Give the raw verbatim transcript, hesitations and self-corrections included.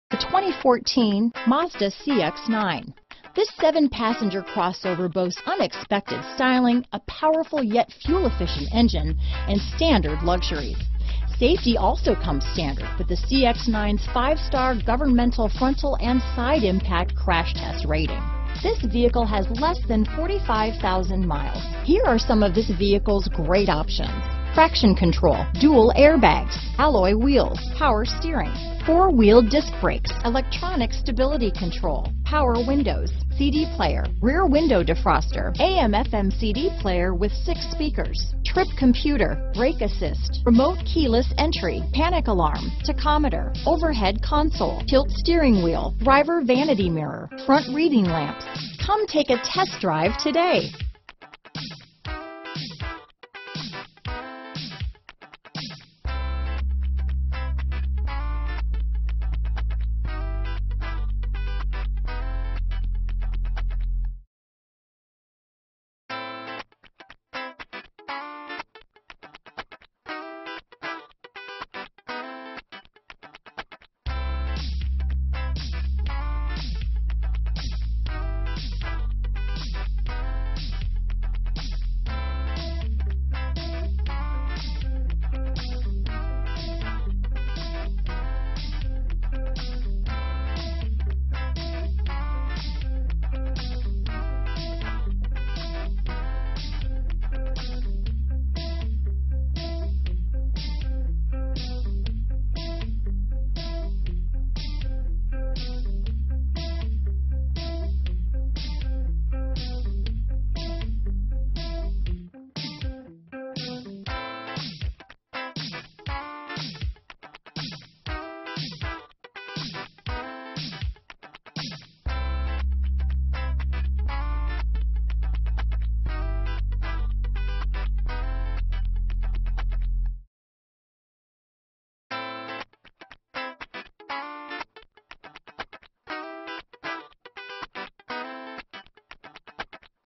The twenty fourteen Mazda C X nine. This seven-passenger crossover boasts unexpected styling, a powerful yet fuel-efficient engine, and standard luxuries. Safety also comes standard with the C X nine's five-star governmental frontal and side impact crash test rating. This vehicle has less than forty-five thousand miles. Here are some of this vehicle's great options: traction control, dual airbags, alloy wheels, power steering, four-wheel disc brakes, electronic stability control, power windows, C D player, rear window defroster, A M F M C D player with six speakers, trip computer, brake assist, remote keyless entry, panic alarm, tachometer, overhead console, tilt steering wheel, driver vanity mirror, front reading lamps. Come take a test drive today.